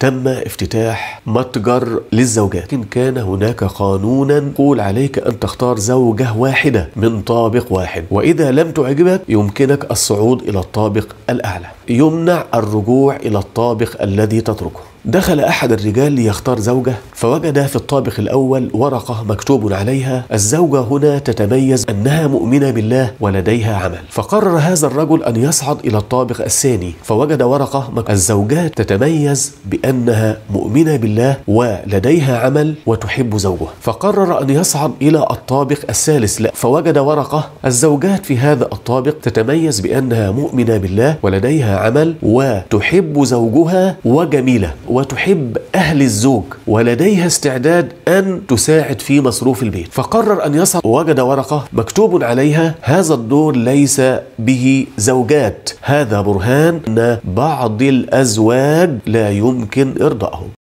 تم افتتاح متجر للزوجات، لكن كان هناك قانونا يقول عليك أن تختار زوجة واحدة من طابق واحد، وإذا لم تعجبك يمكنك الصعود إلى الطابق الأعلى، يمنع الرجوع إلى الطابق الذي تتركه. دخل أحد الرجال ليختار زوجة، فوجد في الطابق الأول ورقة مكتوب عليها: الزوجة هنا تتميز أنها مؤمنة بالله ولديها عمل. فقرر هذا الرجل أن يصعد إلى الطابق الثاني، فوجد ورقة: الزوجات تتميز بأنها مؤمنة بالله ولديها عمل وتحب زوجها. فقرر أن يصعد إلى الطابق الثالث، فوجد ورقة: الزوجات في هذا الطابق تتميز بأنها مؤمنة بالله ولديها عمل وتحب زوجها وجميلة وتحب أهل الزوج ولديها استعداد أن تساعد في مصروف البيت. فقرر أن يصعد، ووجد ورقة مكتوب عليها: هذا الدور ليس به زوجات، هذا برهان أن بعض الأزواج لا يمكن إرضائهم.